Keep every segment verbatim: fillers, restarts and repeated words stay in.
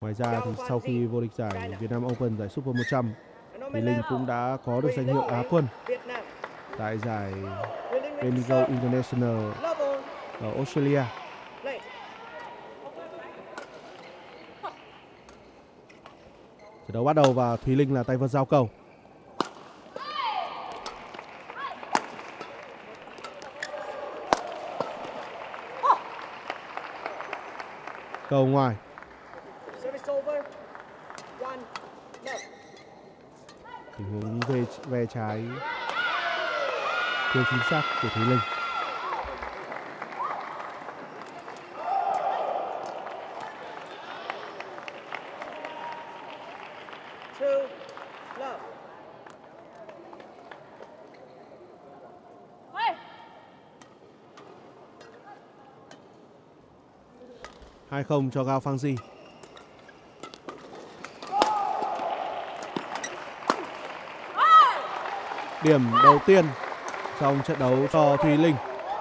Ngoài ra thì sau khi vô địch giải Việt Nam Open, giải Super một trăm, thì Linh cũng đã có được danh hiệu Á quân tại giải Benigo International ở Australia. Trận đấu bắt đầu và Thùy Linh là tay vợt giao cầu. Cầu ngoài. Tình huống về về trái thiếu chính xác của Thùy Linh. hai không cho Gao Fangji. Điểm đầu tiên trong trận đấu cho Thùy Linh.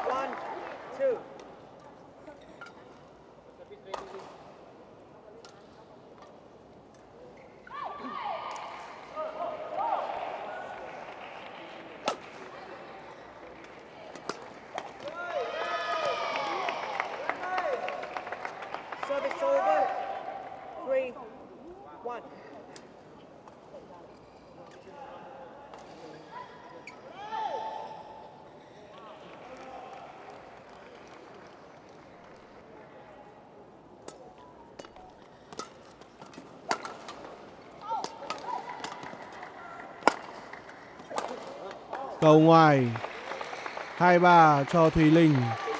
Cầu ngoài. hai ba cho Thùy Linh.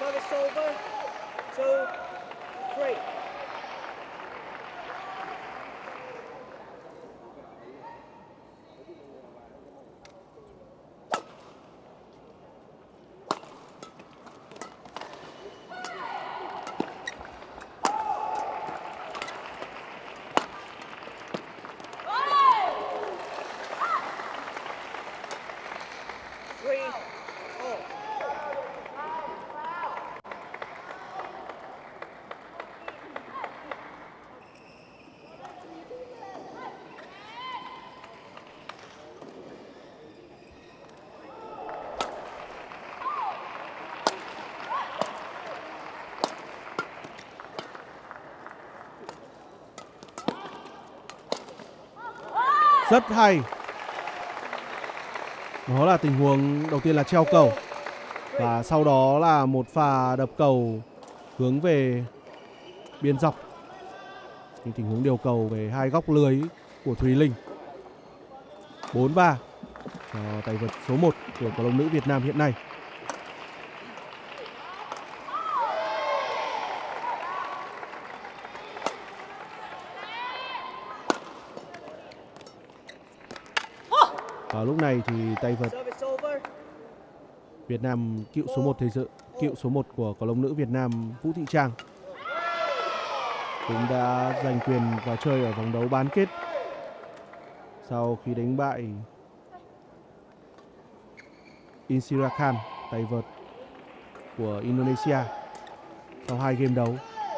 Rất hay. Đó là tình huống đầu tiên là treo cầu. Và sau đó là một pha đập cầu hướng về biên dọc. Những tình huống điều cầu về hai góc lưới của Thùy Linh. bốn ba cho tay vợt số một của cầu lông nữ Việt Nam hiện nay. Và lúc này thì tay vợt Việt Nam, cựu số một thế giới, cựu số một của cầu lông nữ Việt Nam Vũ Thị Trang cũng đã giành quyền vào chơi ở vòng đấu bán kết sau khi đánh bại Insira Khan, tay vợt của Indonesia, sau hai game đấu.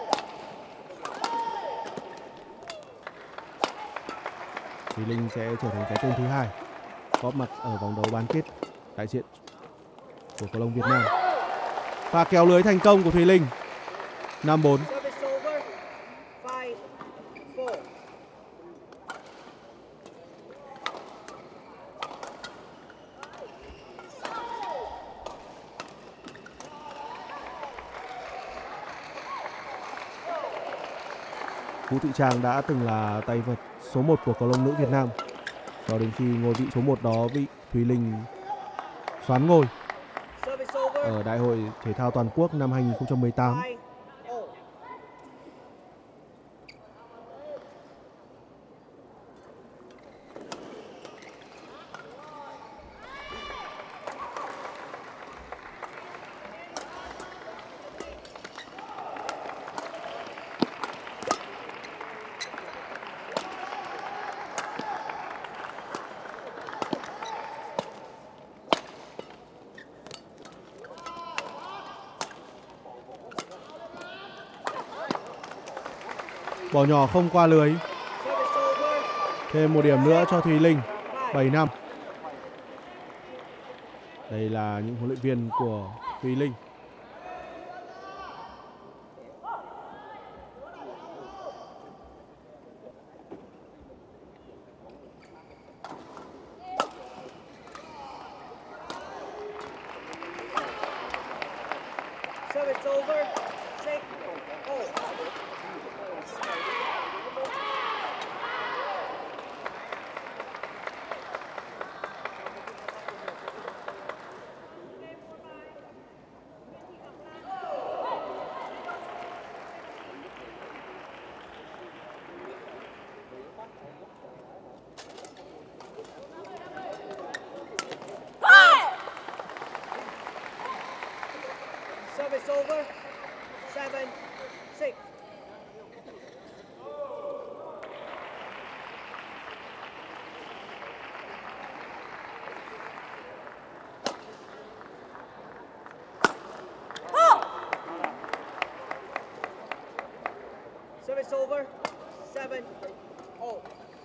Thùy Linh sẽ trở thành cái tên thứ hai góp mặt ở vòng đấu bán kết đại diện của cầu lông Việt Nam. Pha kéo lưới thành công của Thùy Linh. năm bốn. Vũ Thị Trang đã từng là tay vợt số một của cầu lông nữ Việt Nam, cho đến khi ngôi vị số một đó bị Thùy Linh soán ngôi ở Đại hội Thể thao Toàn quốc năm hai nghìn không trăm mười tám. Bỏ nhỏ không qua lưới. Thêm một điểm nữa cho Thùy Linh. bảy năm. Đây là những huấn luyện viên của Thùy Linh. Service over. Seven, six. Service over. Seven, oh.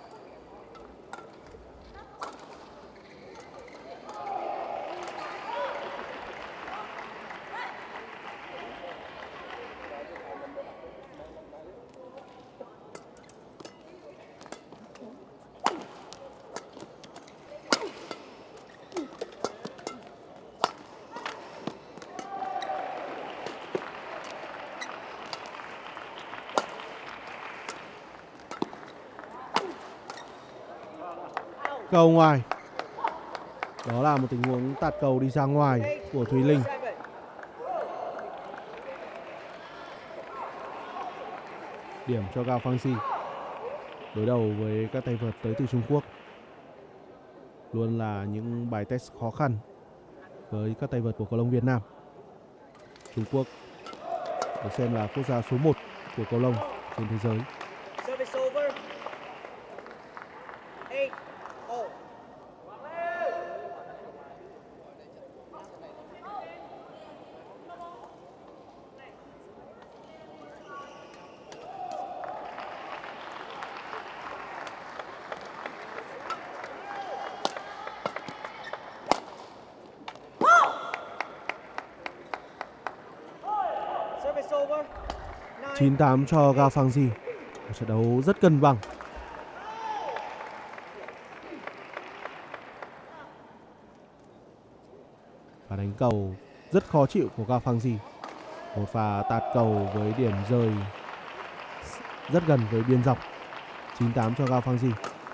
Cầu ngoài. Đó là một tình huống tạt cầu đi ra ngoài của Thùy Linh. Điểm cho Gao Fangxi. Đối đầu với các tay vợt tới từ Trung Quốc. Luôn là những bài test khó khăn với các tay vợt của cầu lông Việt Nam. Trung Quốc được xem là quốc gia số một của cầu lông trên thế giới. Service over. Eight, oh. Service over. chín tám cho Gao Fangxi. Một trận đấu rất cân bằng. Và đánh cầu rất khó chịu của Gao Fangxi. Một pha tạt cầu với điểm rơi rất gần với biên dọc. chín tám cho Gao Fangxi.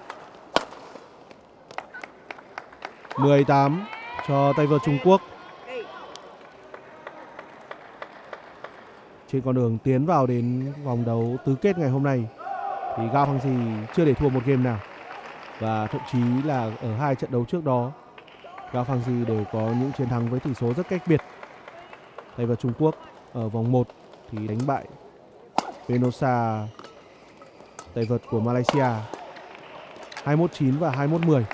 mười tám cho tay vợt Trung Quốc. Trên con đường tiến vào đến vòng đấu tứ kết ngày hôm nay thì Gao Fangxi chưa để thua một game nào. Và thậm chí là ở hai trận đấu trước đó, Gao Fangxi đều có những chiến thắng với tỷ số rất cách biệt. Tay vợt Trung Quốc ở vòng một thì đánh bại Venosa, tay vợt của Malaysia, hai mốt chín và hai mốt mười.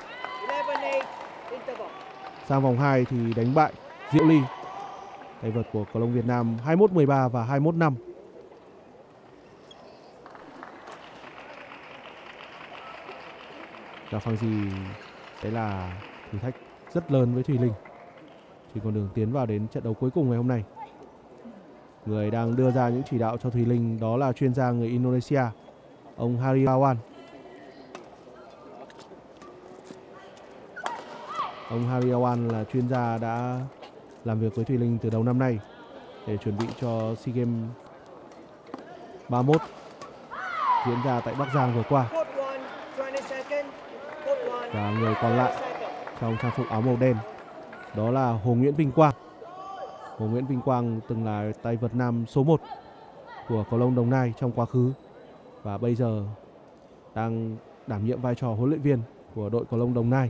Sang vòng hai thì đánh bại Diệu Ly, tay vợt của cầu lông Việt Nam, hai mốt mười ba và hai mốt năm. Gao Fangxi sẽ là thử thách rất lớn với Thùy Linh trên con đường tiến vào đến trận đấu cuối cùng ngày hôm nay. Người đang đưa ra những chỉ đạo cho Thùy Linh đó là chuyên gia người Indonesia, ông Hariawan. Ông Hariawan là chuyên gia đã làm việc với Thùy Linh từ đầu năm nay để chuẩn bị cho SEA Games ba mươi mốt diễn ra tại Bắc Giang vừa qua. Và người còn lại trong trang phục áo màu đen đó là Hồ Nguyễn Vinh Quang. Hồ Nguyễn Vinh Quang từng là tay vợt nam số một của cầu lông Đồng Nai trong quá khứ và bây giờ đang đảm nhiệm vai trò huấn luyện viên của đội cầu lông Đồng Nai.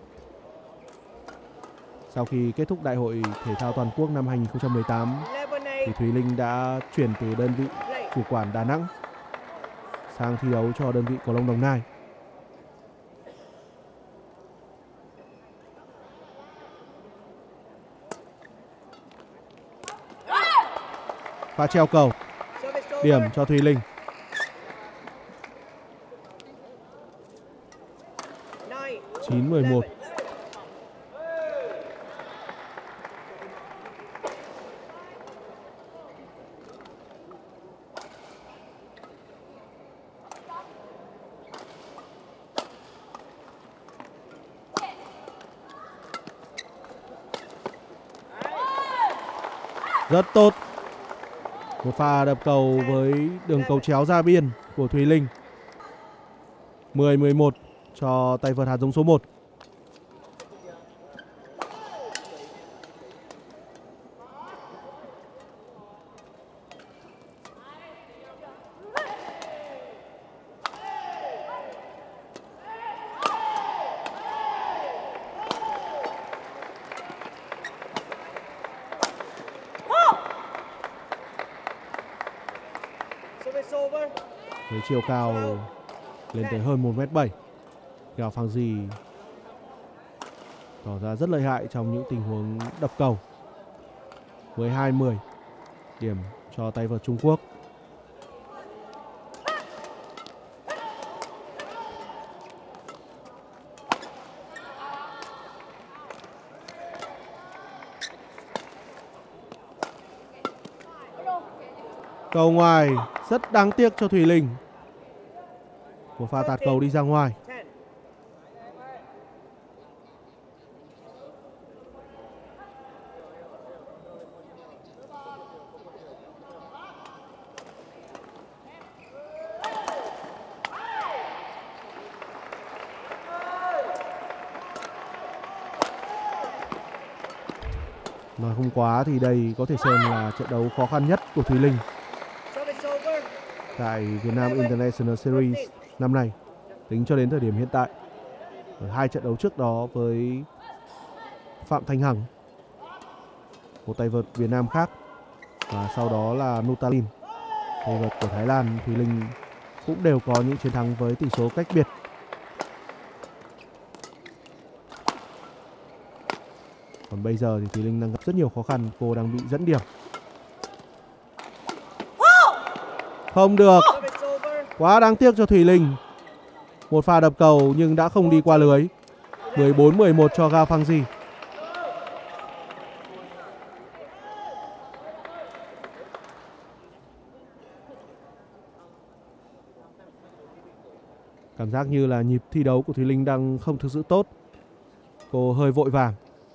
Sau khi kết thúc Đại hội Thể thao Toàn quốc năm hai nghìn không trăm mười tám thì Thùy Linh đã chuyển từ đơn vị chủ quản Đà Nẵng sang thi đấu cho đơn vị cầu lông Đồng Nai. Pha treo cầu, điểm cho Thùy Linh. chín mười một. Rất tốt. Một pha đập cầu với đường cầu chéo ra biên của Thùy Linh. mười mười một cho tay vợt hạt giống số một. Với chiều cao lên tới hơn một mét bảy, Gao Phang Di tỏ ra rất lợi hại trong những tình huống đập cầu. Với hai mươi điểm cho tay vợt Trung Quốc. Cầu ngoài rất đáng tiếc cho Thùy Linh. Một pha tạt cầu đi ra ngoài. Nói không quá thì đây có thể xem là trận đấu khó khăn nhất của Thùy Linh tại Việt Nam International Series năm nay tính cho đến thời điểm hiện tại. Ở hai trận đấu trước đó với Phạm Thanh Hằng, một tay vợt Việt Nam khác, và sau đó là Nutalin, tay vợt của Thái Lan, Thùy Linh cũng đều có những chiến thắng với tỷ số cách biệt. Còn bây giờ thì Thùy Linh đang gặp rất nhiều khó khăn, cô đang bị dẫn điểm. Không được. Quá đáng tiếc cho Thùy Linh. Một pha đập cầu nhưng đã không đi qua lưới. mười bốn mười một cho Gao Phang Di. Cảm giác như là nhịp thi đấu của Thùy Linh đang không thực sự tốt. Cô hơi vội vàng.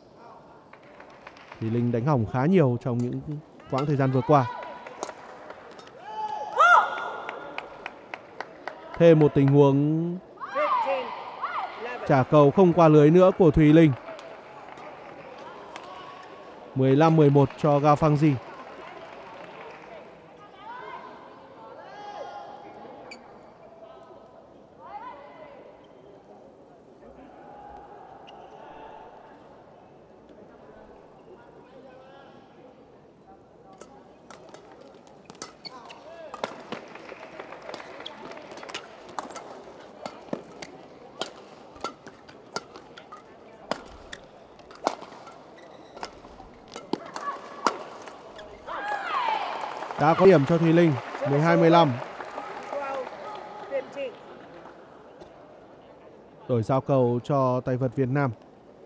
Thùy Linh đánh hỏng khá nhiều trong những quãng thời gian vừa qua. Thêm một tình huống trả cầu không qua lưới nữa của Thùy Linh. mười lăm mười một cho Gao Phang Di. Đã có điểm cho Thùy Linh. mười hai mười lăm. Đổi giao cầu cho tay vợt Việt Nam.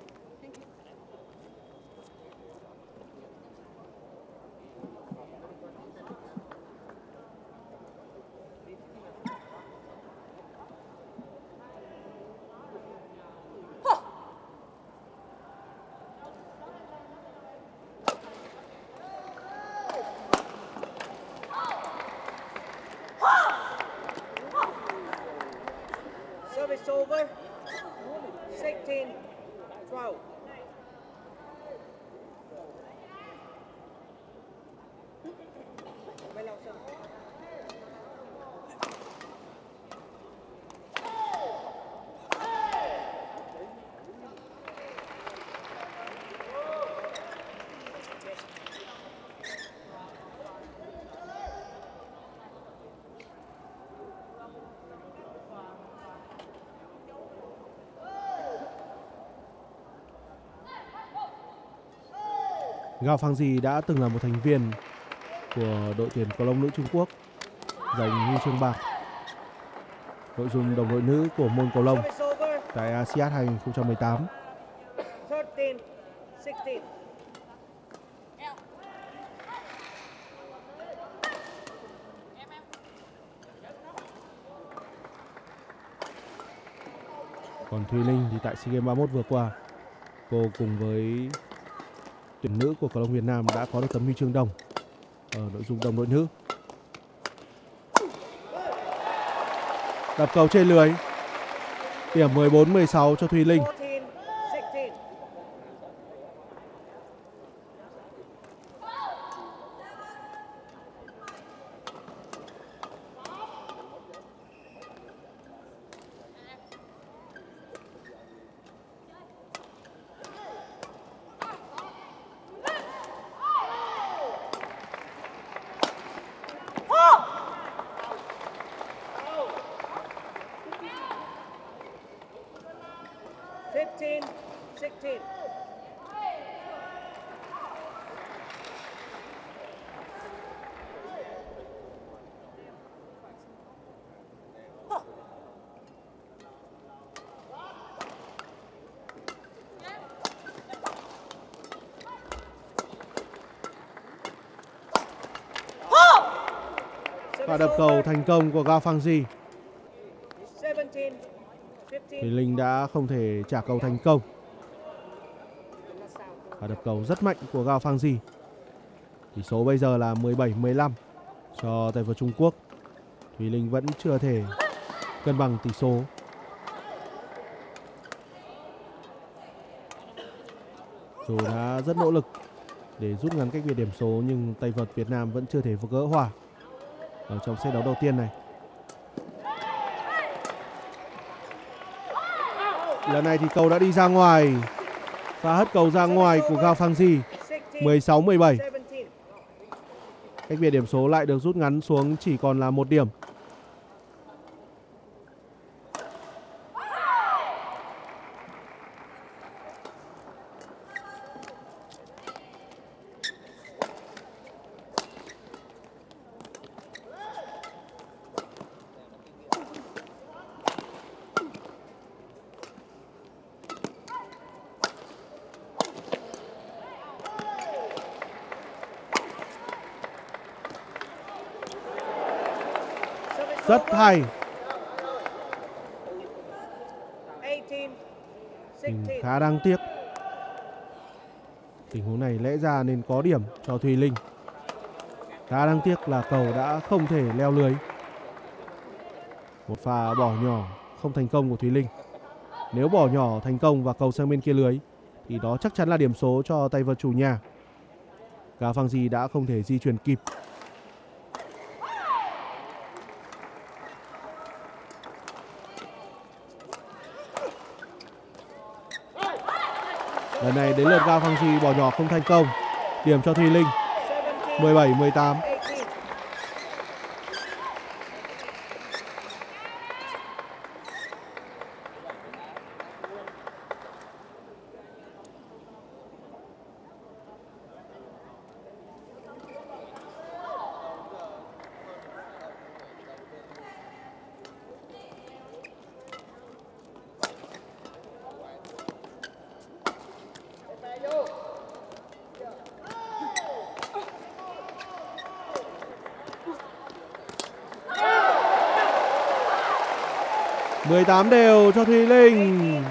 Service over. sixteen twelve. Gao Phang Di đã từng là một thành viên của đội tuyển cầu lông nữ Trung Quốc, giành huy chương bạc nội dung đồng đội nữ của môn cầu lông. tại a si át hai không một tám. thirteen sixteen. Còn Thùy Linh thì tại SEA Games ba mươi mốt vừa qua, cô cùng với tuyển nữ của cầu lông Việt Nam đã có được tấm huy chương đồng ở nội dung đồng đội nữ. Đập cầu trên lưới. Điểm mười bốn mười sáu cho Thùy Linh. fourteen sixteen. fifteen sixteen. Và đập cầu thành công của Gao Fangji. seventeen Thùy fifteen. Linh đã không thể trả cầu thành công. Và đập cầu rất mạnh của Gao Fangji. Tỷ số bây giờ là mười bảy mười lăm cho tay vợt Trung Quốc. Thùy Linh vẫn chưa thể cân bằng tỷ số. Dù đã rất nỗ lực để rút ngắn cách biệt điểm số nhưng tay vợt Việt Nam vẫn chưa thể gỡ hòa ở trong set đấu đầu tiên này. Lần này thì cầu đã đi ra ngoài. Pha hất cầu ra ngoài của Gao Fangji. mười sáu mười bảy. Cách biệt điểm số lại được rút ngắn xuống chỉ còn là một điểm. Rất hay. eighteen Ừ, sixteen. khá đáng tiếc. Tình huống này lẽ ra nên có điểm cho Thùy Linh. Khá đáng tiếc là cầu đã không thể leo lưới. Một pha bỏ nhỏ không thành công của Thùy Linh. Nếu bỏ nhỏ thành công và cầu sang bên kia lưới thì đó chắc chắn là điểm số cho tay vợt chủ nhà. Gao Fangji đã không thể di chuyển kịp. Lần này đến lượt Gao Fangji bỏ nhỏ không thành công. Điểm cho Thùy Linh. mười bảy mười tám. eighteen. mười tám đều cho Thùy Linh.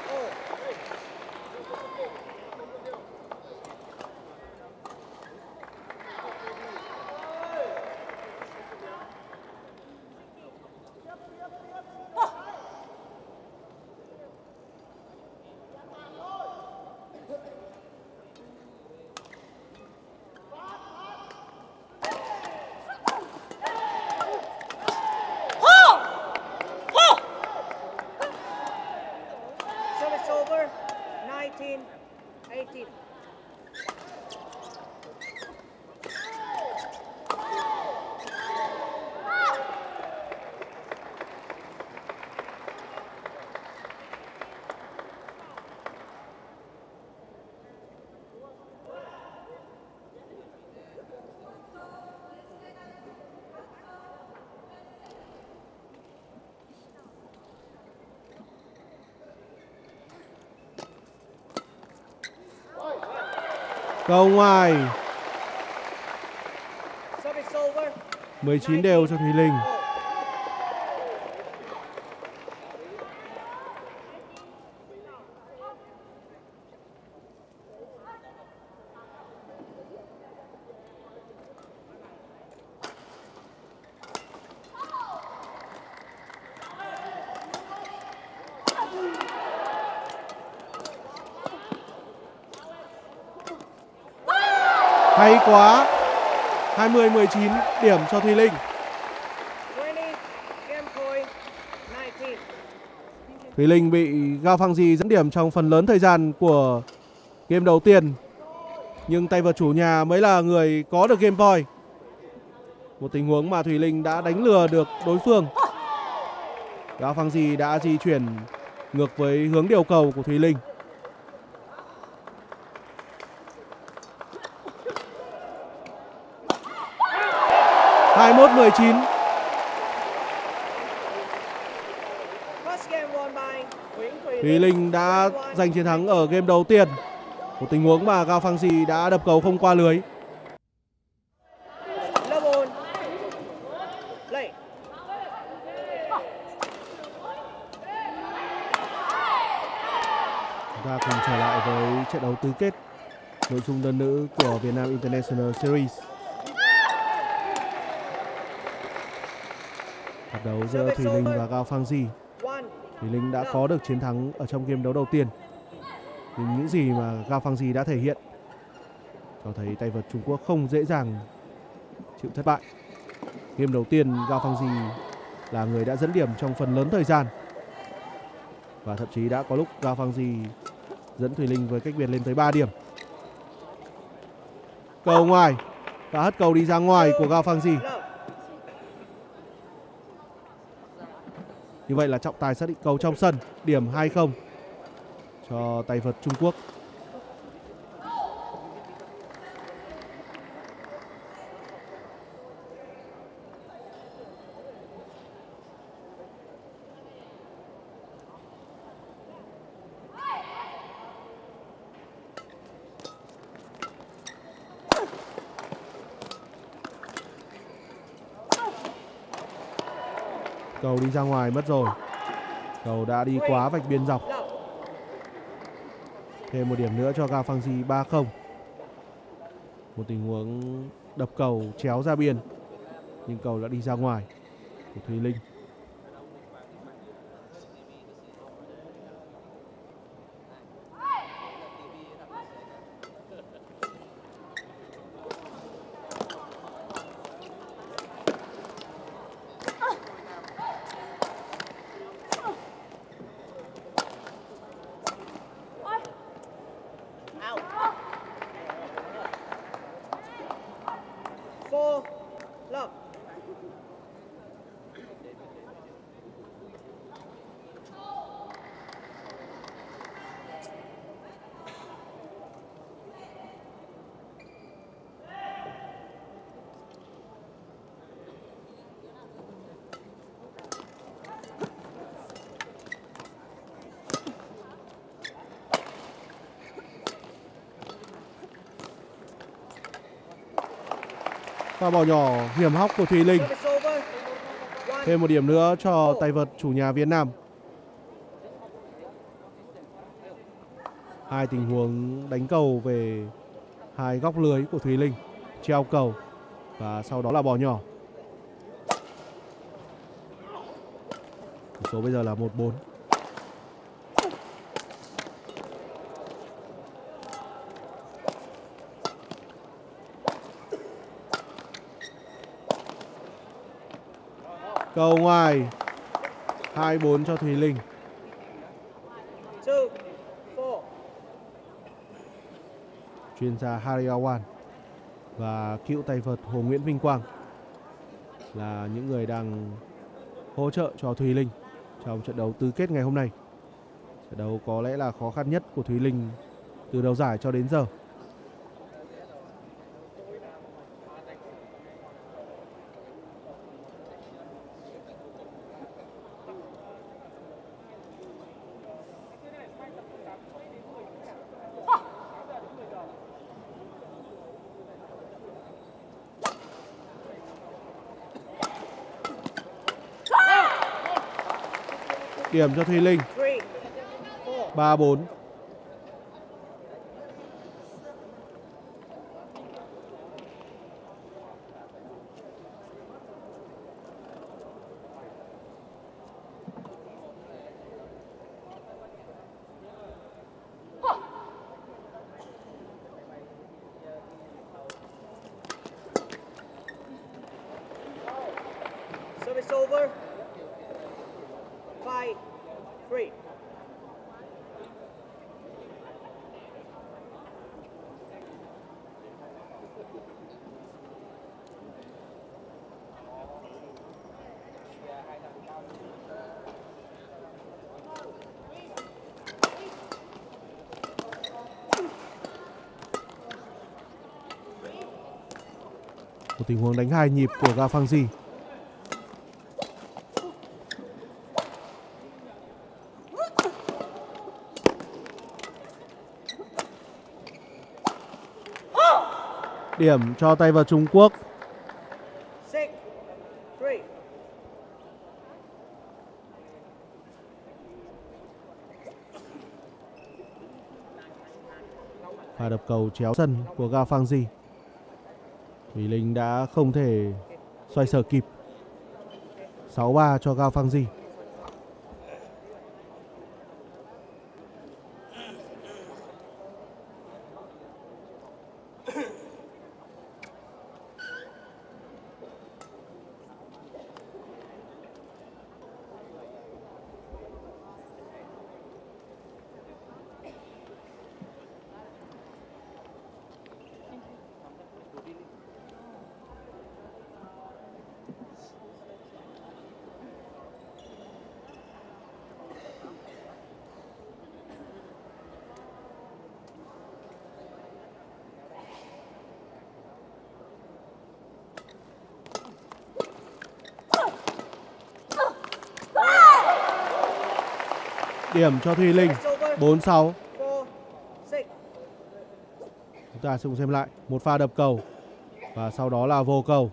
Service over. nineteen eighteen. Cầu ngoài. Service over. mười chín đều cho Thùy Linh. Hay quá. hai mươi mười chín điểm cho Thùy Linh. twenty. Game point. nineteen. Thùy Linh bị Gao Fangji dẫn điểm trong phần lớn thời gian của game đầu tiên, nhưng tay vợt chủ nhà mới là người có được game point. Một tình huống mà Thùy Linh đã đánh lừa được đối phương. Gao Fangji đã di chuyển ngược với hướng điều cầu của Thùy Linh. hai mươi mốt mười chín. First game won by Nguyễn Thùy Thùy Linh đã giành chiến thắng ở game đầu tiên. Một tình huống mà Gao Fangji đã đập cầu không qua lưới. Love play. Chúng ta cùng trở lại với trận đấu tứ kết nội dung đơn nữ của Việt Nam International Series. Trận đấu giữa Thùy Linh và Gao Fangji. Thùy Linh đã có được chiến thắng ở trong game đấu đầu tiên. Nhưng những gì mà Gao Fangji đã thể hiện cho thấy tay vợt Trung Quốc không dễ dàng chịu thất bại. Game đầu tiên Gao Fangji là người đã dẫn điểm trong phần lớn thời gian. Và thậm chí đã có lúc Gao Fangji dẫn Thùy Linh với cách biệt lên tới ba điểm. Cầu ngoài. Và hất cầu đi ra ngoài của Gao Fangji. Như vậy là trọng tài xác định cầu trong sân. Điểm hai không cho tay vợt Trung Quốc. Cầu đi ra ngoài mất rồi. Cầu đã đi quá vạch biên dọc. Thêm một điểm nữa cho Gao Fangji. Ba không. Một tình huống đập cầu chéo ra biên, nhưng cầu đã đi ra ngoài của Thùy Linh. Four. Love. Pha bỏ nhỏ hiểm hóc của Thùy Linh. Service over. One. Thêm một điểm nữa cho tay vợt chủ nhà Việt Nam. Hai tình huống đánh cầu về hai góc lưới của Thùy Linh, treo cầu và sau đó là bỏ nhỏ. Tỷ số bây giờ là một bốn. Cầu ngoài. Hai bốn cho Thùy Linh. Two. Four. Chuyên gia Hariawan và cựu tay vợt Hồ Nguyễn Vinh Quang là những người đang hỗ trợ cho Thùy Linh trong trận đấu tứ kết ngày hôm nay. Trận đấu có lẽ là khó khăn nhất của Thùy Linh từ đầu giải cho đến giờ. Điểm cho Thùy Linh. three, four. ba bốn. Service over. Five, three. Một tình huống đánh hai nhịp của Gao Fangji. Điểm cho tay vợt Trung Quốc. Six, three. Pha đập cầu chéo sân của Gao Fangji. Thùy Linh đã không thể xoay sở kịp. sáu ba cho Gao Fangji. Điểm cho Thùy Linh. bốn sáu. Four, six. Chúng ta sẽ cùng xem lại một pha đập cầu và sau đó là vô cầu.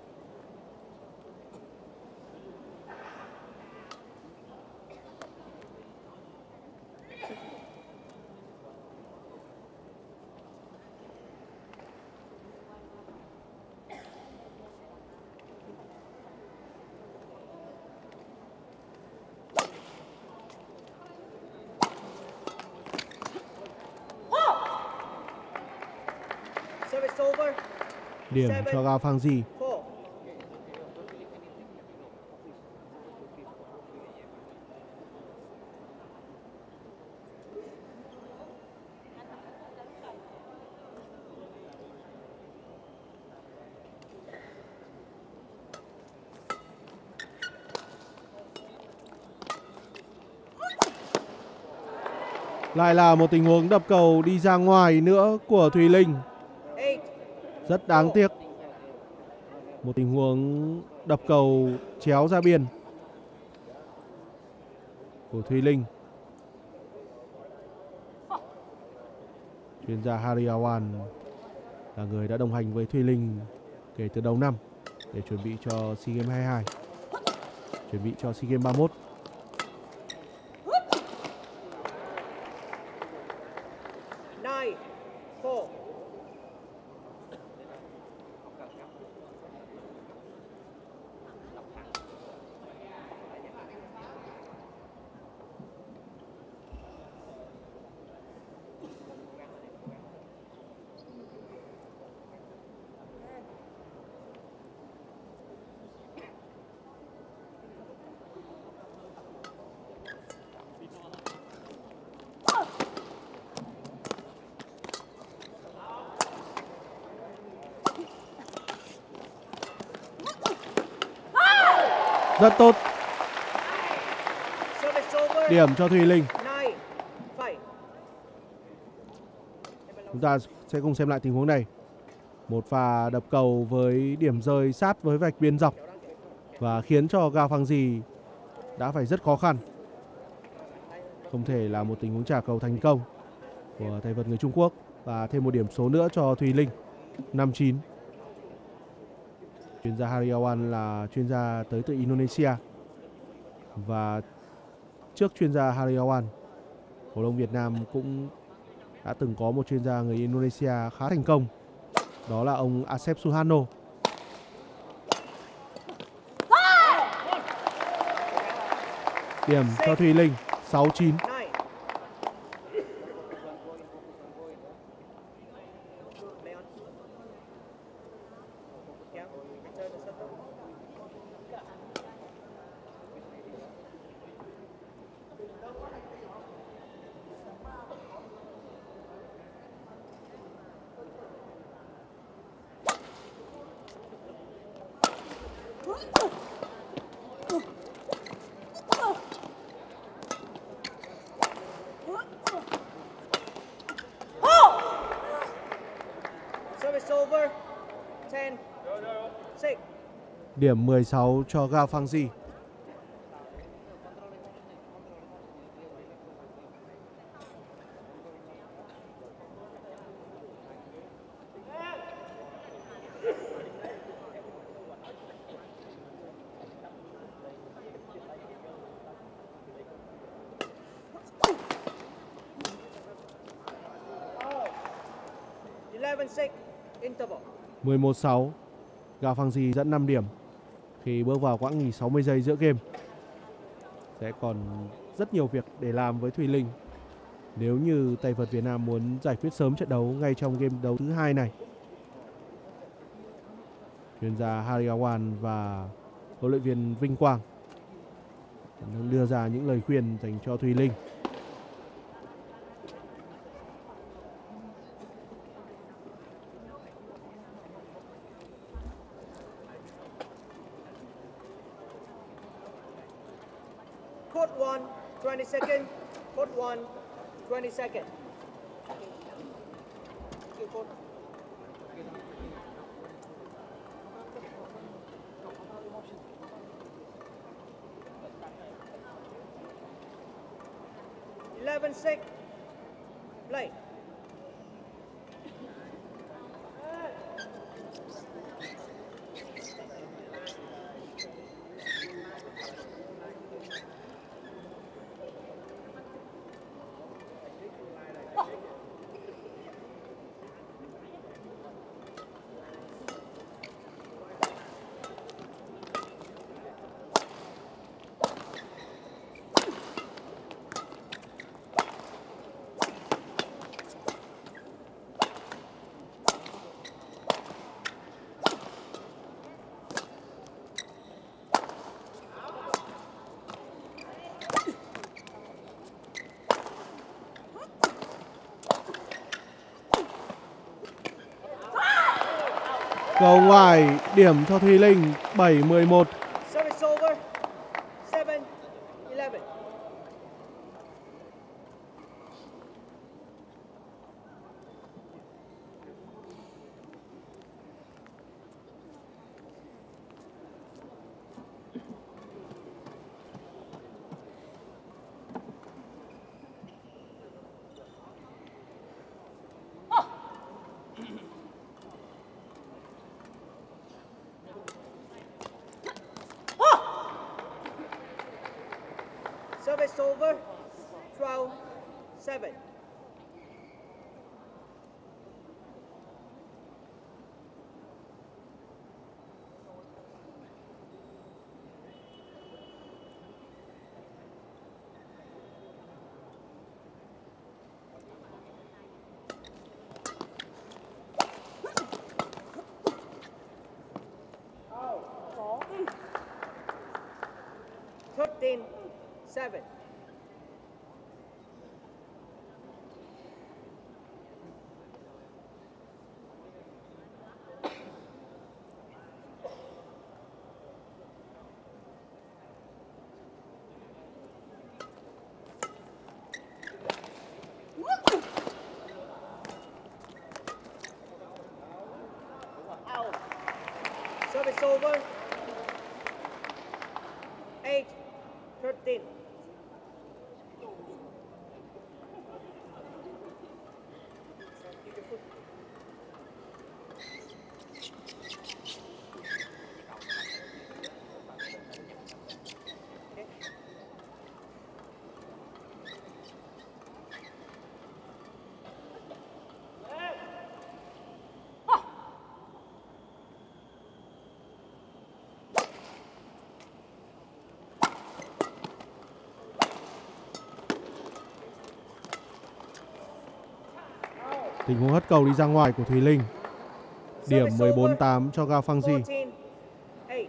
Service over. Điểm cho Gao Fangji. Four. Lại là một tình huống đập cầu đi ra ngoài nữa của Thùy Linh. Eight. Rất đáng tiếc. Một tình huống đập cầu chéo ra biên của Thùy Linh. Chuyên gia Harry Awan là người đã đồng hành với Thùy Linh kể từ đầu năm để chuẩn bị cho SEA Games hai mươi hai, chuẩn bị cho SEA Games ba mươi mốt. Nine, four. Rất tốt. Service over. Điểm cho Thùy Linh. Nine, five. Chúng ta sẽ cùng xem lại tình huống này. Một pha đập cầu với điểm rơi sát với vạch biên dọc và khiến cho Gao Fangji đã phải rất khó khăn. Không thể là một tình huống trả cầu thành công của tay vợt người Trung Quốc. Và thêm một điểm số nữa cho Thùy Linh. Năm chín. Chuyên gia Harry Awan là chuyên gia tới từ Indonesia và trước chuyên gia Hariawan. Cầu lông Việt Nam cũng đã từng có một chuyên gia người Indonesia khá thành công. Đó là ông Asep Suharno. Điểm cho Thùy Linh sáu chín. Điểm mười sáu cho Gao Fangji. mười một sáu. Gao Fangji dẫn năm điểm khi bước vào quãng nghỉ sáu mươi giây giữa game. Sẽ còn rất nhiều việc để làm với Thùy Linh nếu như tay vợt Việt Nam muốn giải quyết sớm trận đấu ngay trong game đấu thứ hai này. Chuyên gia Hariawan và huấn luyện viên Vinh Quang đang đưa ra những lời khuyên dành cho Thùy Linh. Court one, twenty seconds. Court one, twenty seconds. eleven six. Play. Cầu ngoài, điểm cho Thùy Linh bảy mười một. Service over. seven eleven. Service over. twelve seven. thirteen seven. Service over. eight thirteen. Tình huống hất cầu đi ra ngoài của Thùy Linh. Điểm mười bốn tám cho Gao Fangji. fourteen eight.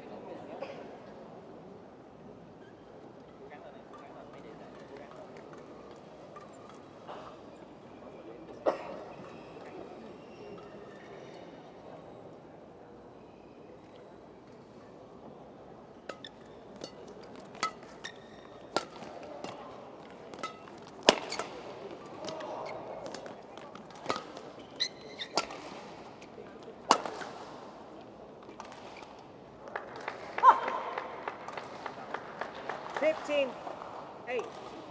fifteen eight.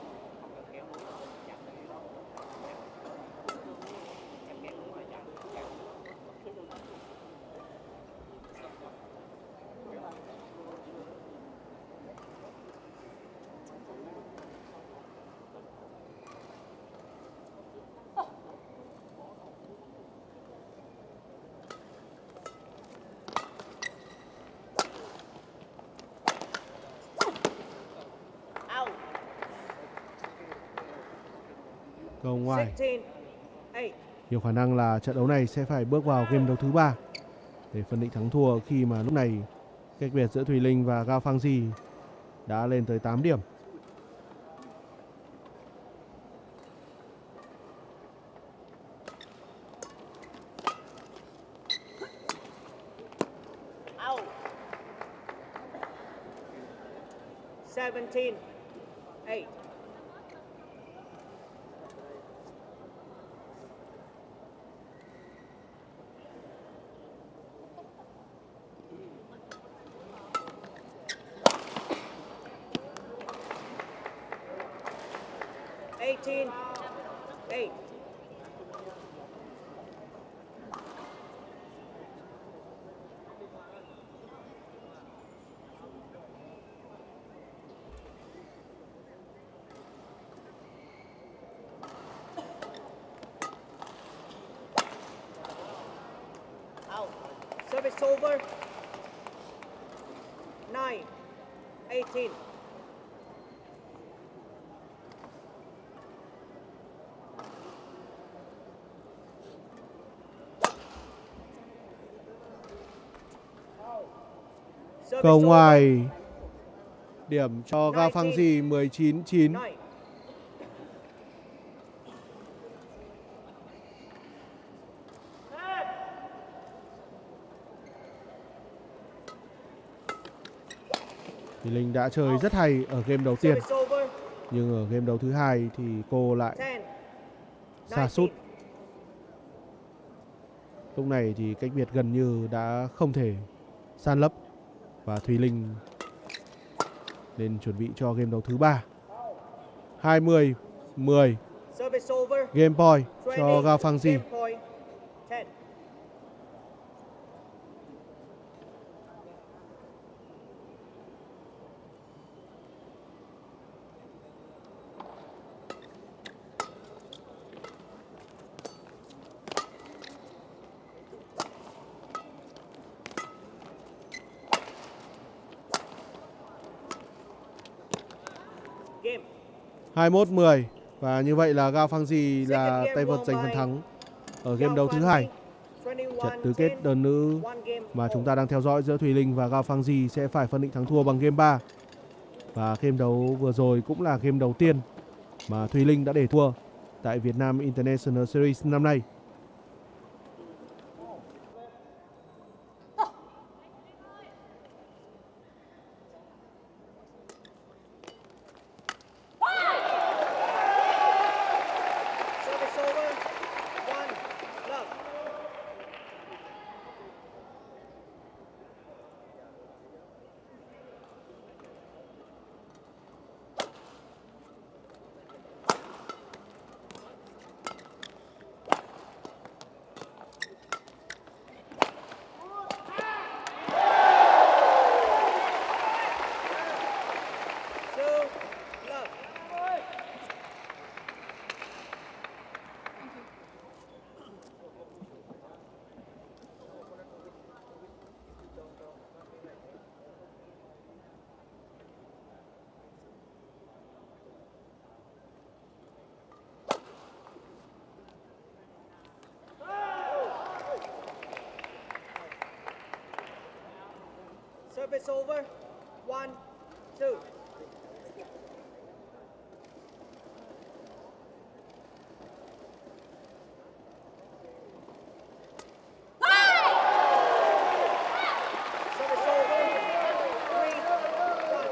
Cầu ngoài. sixteen eight. Nhiều khả năng là trận đấu này sẽ phải bước vào game đấu thứ ba để phân định thắng thua, khi mà lúc này cách biệt giữa Thùy Linh và Gao Fangji đã lên tới tám điểm. seventeen eight. eighteen eight. Out. Service over. nine eighteen. Cầu ngoài. Điểm cho Gao Fangji mười chín chín. nine. Thùy Linh đã chơi rất hay ở game đầu tiên, Service over. nhưng ở game đấu thứ hai thì cô lại ten sa sút. Lúc này thì cách biệt gần như đã không thể san lấp và Thùy Linh nên chuẩn bị cho game đấu thứ ba. hai mươi mười. Service over. Game point cho twenty. Gao Fangji. Game point. ten. Game. hai mươi mốt mười. Và như vậy là Gao Fangji là Second game tay vợt won giành phần by thắng ở game Gao đấu thứ Fangji. hai. twenty-one Trận tứ kết ten. đơn nữ One game mà chúng all. ta đang theo dõi giữa Thùy Linh và Gao Fangji sẽ phải phân định thắng thua bằng game ba. Và game đấu vừa rồi cũng là game đầu tiên mà Thùy Linh đã để thua tại Việt Nam International Series năm nay. Service over. One love. Service over. One, two. Service over. Three, one.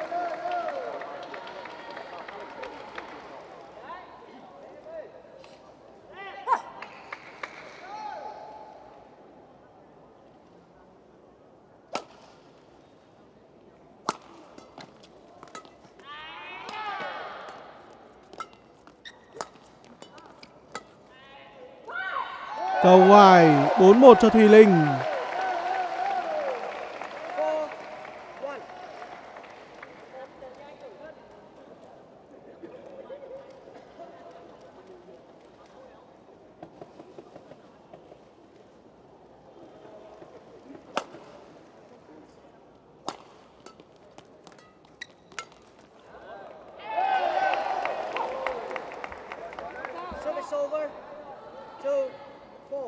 Cầu ngoài, bốn một cho Thùy Linh. Four, one. Service over. Two, four.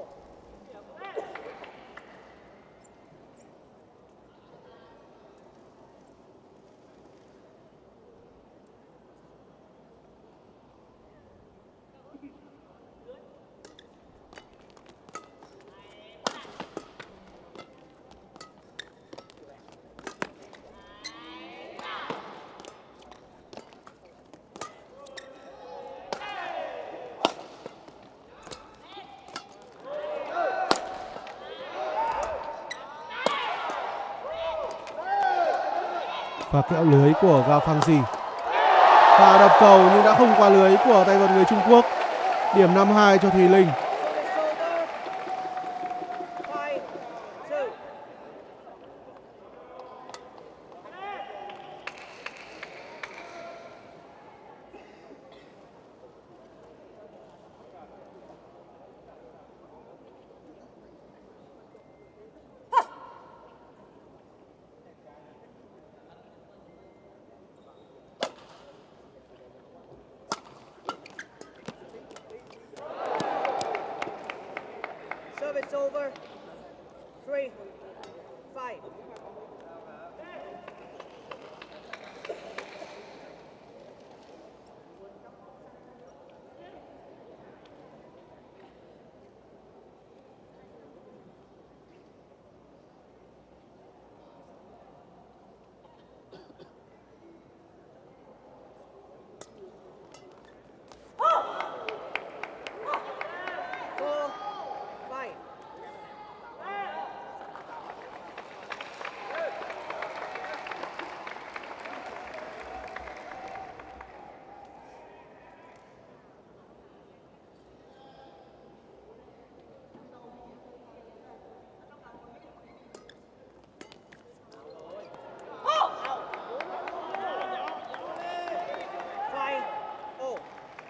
Và kẹo lưới của Gao Fangji. Và đập cầu nhưng đã không qua lưới của tay vợt người Trung Quốc. Điểm năm hai cho Thùy Linh. Service over. Five, two. Service over. Three, five. Four, five. Five, oh.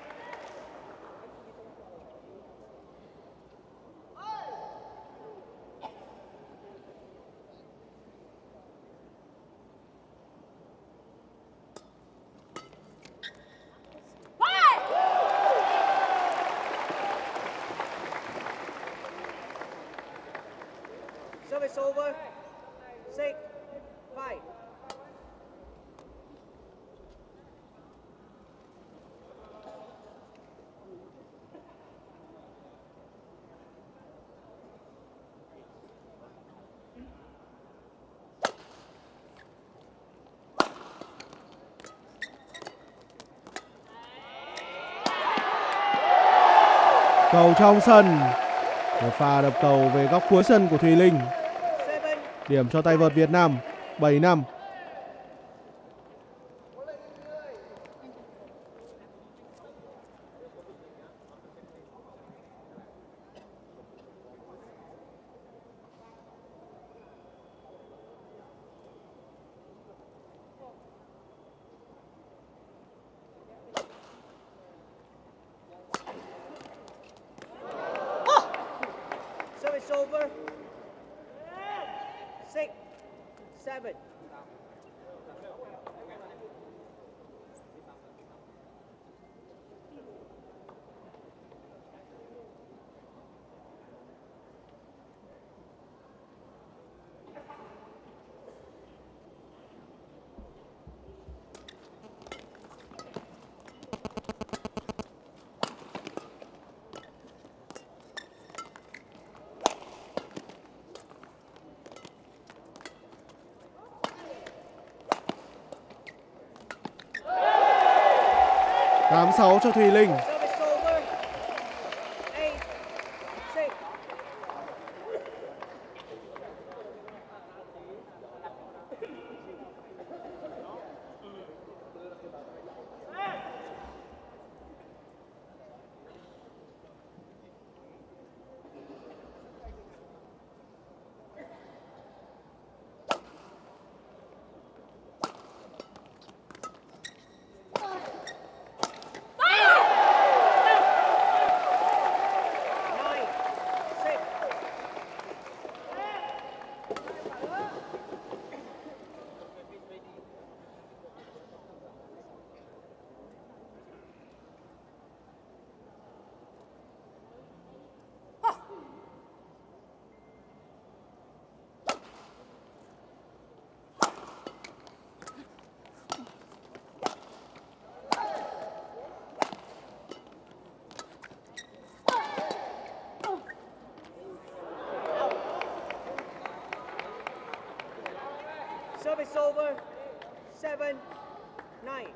Service over. Six, five. Cầu trong sân. Một pha đập cầu về góc cuối sân của Thùy Linh. Seven, Điểm cho tay vợt Việt Nam. bảy năm. service over. Six, seven. tám sáu cho Thùy Linh. Service over. Eight, six. Nine, six. Service over. Seven, nine.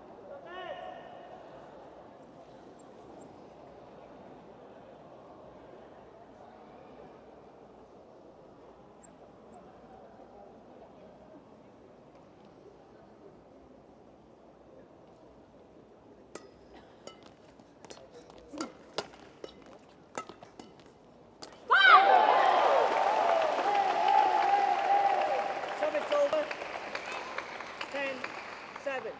Service over. Ten, seven.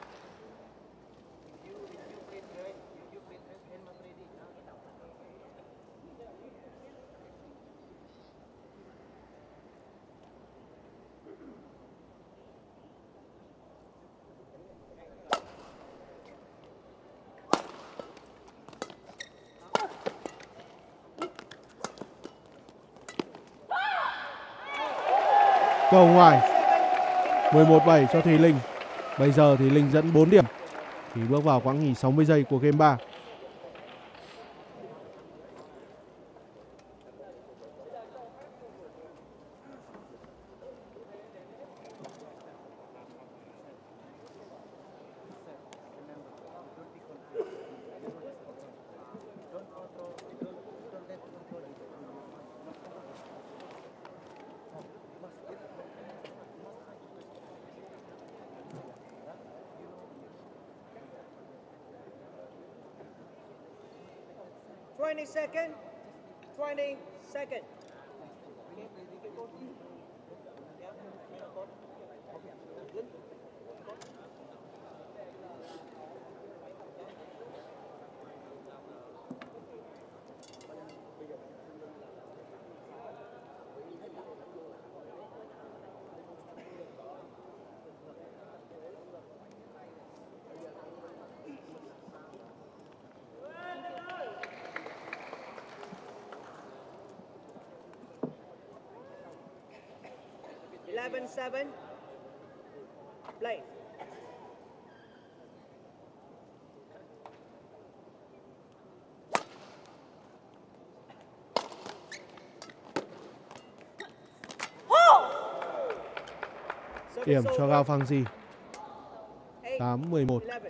Cầu ngoài. mười một bảy cho Thùy Linh. Bây giờ thì Linh dẫn bốn điểm thì bước vào quãng nghỉ sáu mươi giây của game ba. Twenty second. Twenty second. Eleven seven. Play. Điểm cho Gao Fangji. Eight, tám mười một. eleven.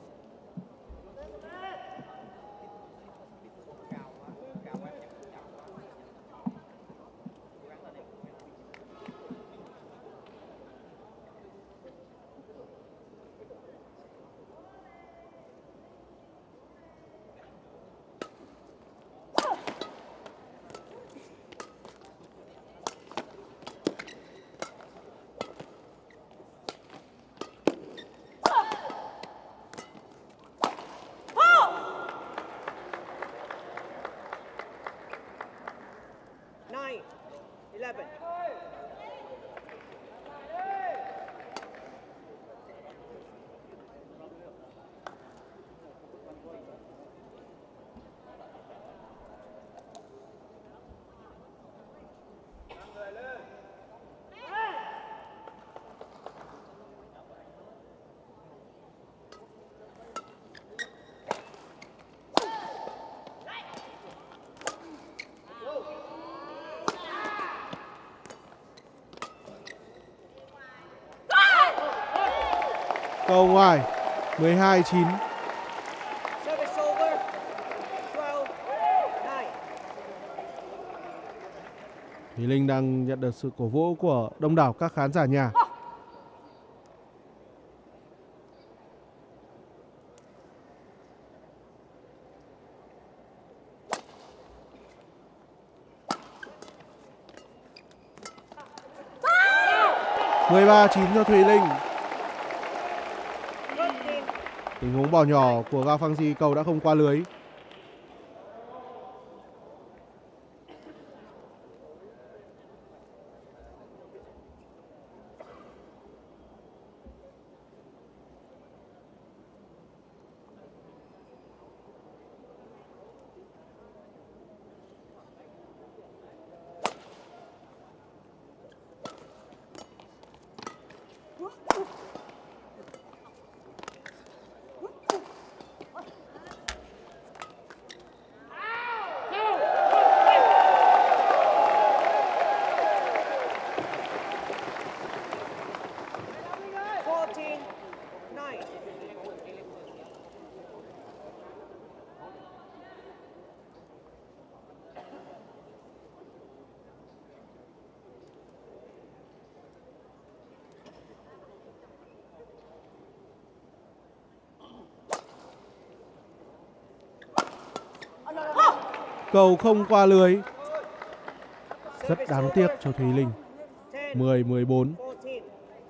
Nine, eleven. Cầu ngoài. mười hai chín. over. twelve nine. Thùy Linh đang nhận được sự cổ vũ của đông đảo các khán giả nhà. mười ba chín cho Thùy Linh. thirteen. Tình huống bỏ nhỏ của Gao Phang Di, cầu đã không qua lưới. fourteen nine. Cầu không qua lưới. Rất Service đáng over. tiếc cho Thùy Linh. ten mười mười bốn. fourteen.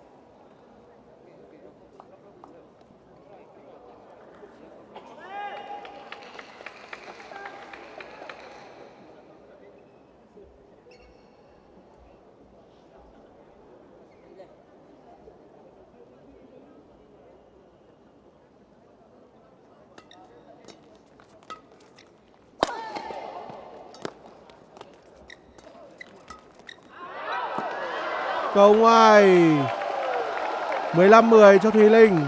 Cầu ngoài. mười lăm mười cho Thùy Linh.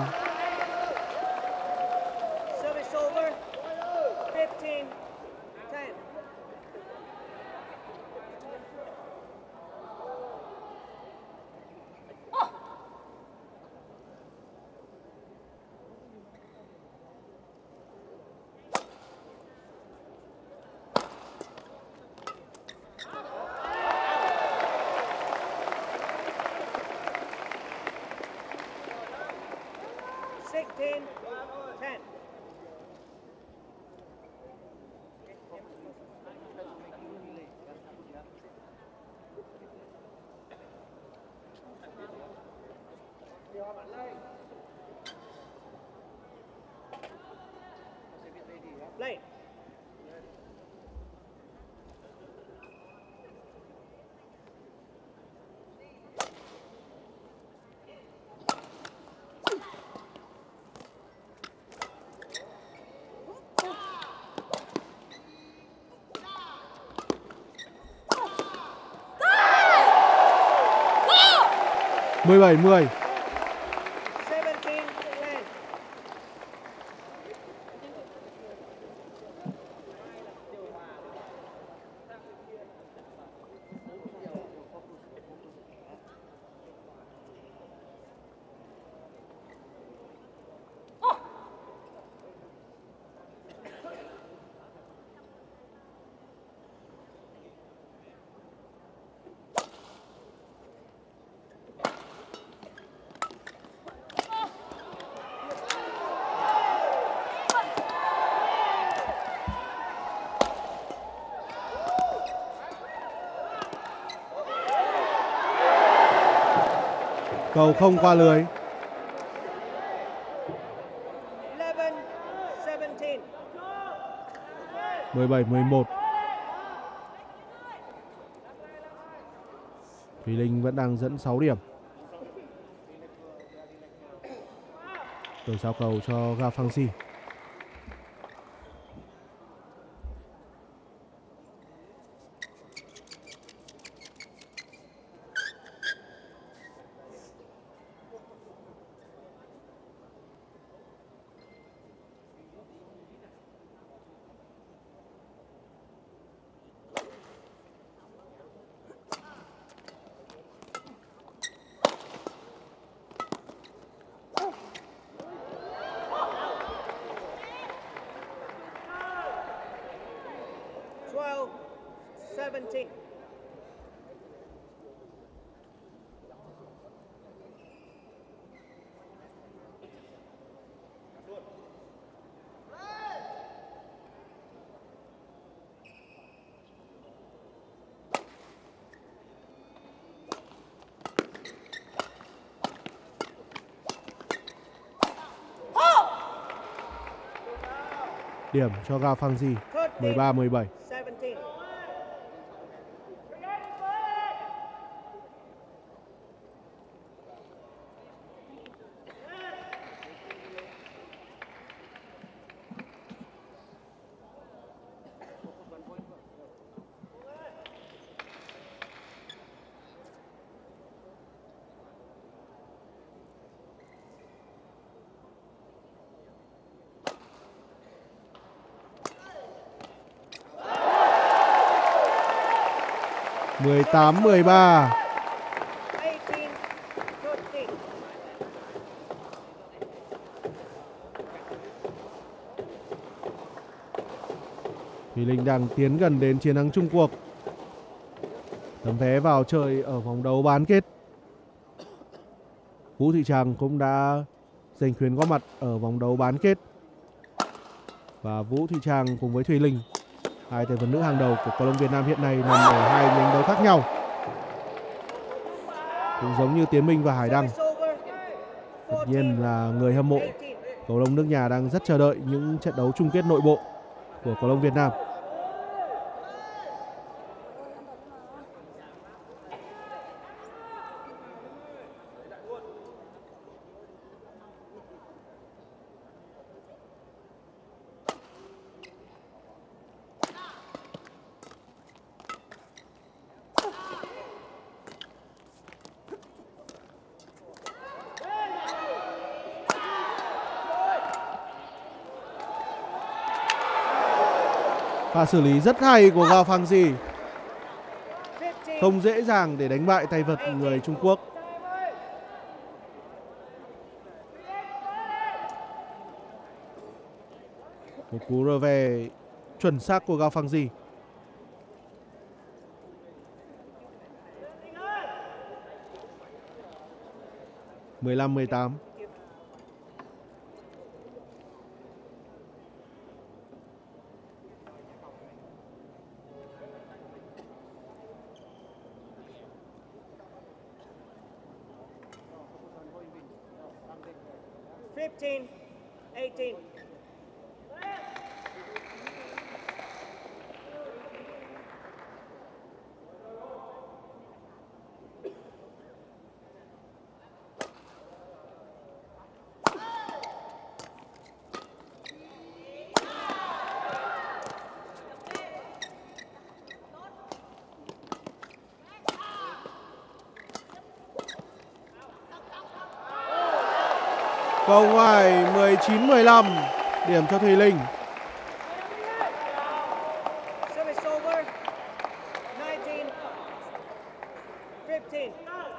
Service over. fifteen ten. sixteen ten. Play. mười bảy mười. seventeen ten. Cầu không qua lưới. eleven seventeen. mười bảy mười một. Thùy Linh vẫn đang dẫn sáu điểm. Đổi sao cầu cho Gao Phang Di. seventeen. Điểm cho Gao Fangji, mười ba mười bảy. seventeen. mười tám mười ba. eighteen thirteen. Thùy Linh đang tiến gần đến chiến thắng chung cuộc. Tấm vé vào chơi ở vòng đấu bán kết. Vũ Thị Tràng cũng đã giành quyền góp mặt ở vòng đấu bán kết. Và Vũ Thị Tràng cùng với Thùy Linh, hai tay vợt nữ hàng đầu của cầu lông Việt Nam hiện nay, nằm ở hai nhánh đấu khác nhau. Cũng giống như Tiến Minh và Hải Đăng. Tất nhiên là người hâm mộ cầu lông nước nhà đang rất chờ đợi những trận đấu chung kết nội bộ của cầu lông Việt Nam. Pha xử lý rất hay của Gao Fangji, không dễ dàng để đánh bại tay vợt người Trung Quốc. Một cú rơ về chuẩn xác của Gao Fangji. mười lăm mười tám. fifteen eighteen. Cầu ngoài mười chín mười lăm, điểm cho Thùy Linh. Service over. nineteen fifteen.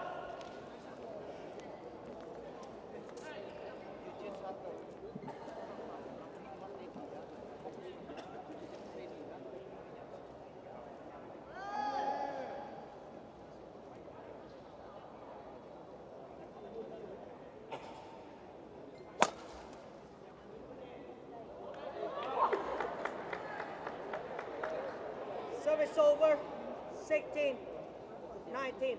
Service over. sixteen nineteen.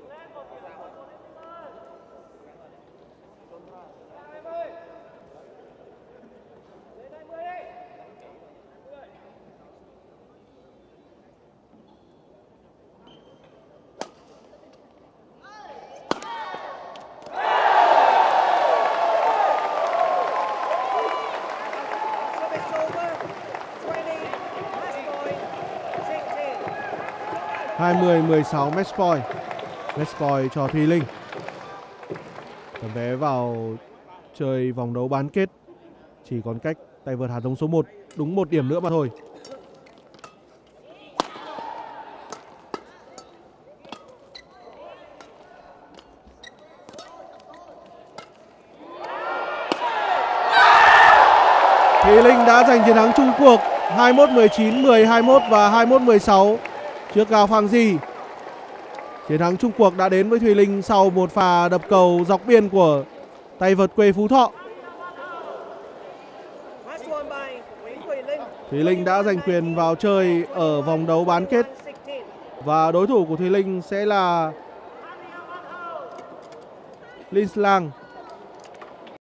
Service over. twenty. Last point. sixteen. hai mươi mười sáu match point. Match point cho Thùy Linh. Tấm vé vào chơi vòng đấu bán kết chỉ còn cách tay vợt hạt giống số một đúng một điểm nữa mà thôi. Thùy Linh đã giành chiến thắng chung cuộc hai mươi mốt mười chín, mười hai mươi mốt và hai mươi mốt mười sáu trước Gao Phang Di. Chiến thắng chung cuộc đã đến với Thùy Linh sau một pha đập cầu dọc biên của tay vợt quê Phú Thọ. Match won by Thùy Linh. Thùy Linh đã giành quyền vào chơi ở vòng đấu bán kết và đối thủ của Thùy Linh sẽ là Linh Slang.